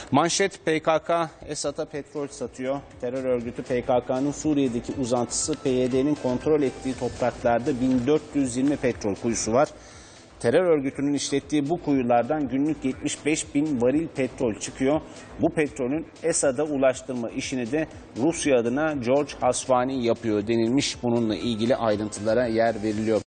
Manşet: PKK Esad'a petrol satıyor. Terör örgütü PKK'nın Suriye'deki uzantısı PYD'nin kontrol ettiği topraklarda 1420 petrol kuyusu var. Terör örgütünün işlettiği bu kuyulardan günlük 75 bin varil petrol çıkıyor. Bu petrolün Esad'a ulaştırma işini de Rusya adına George Hasvani yapıyor denilmiş. Bununla ilgili ayrıntılara yer veriliyor.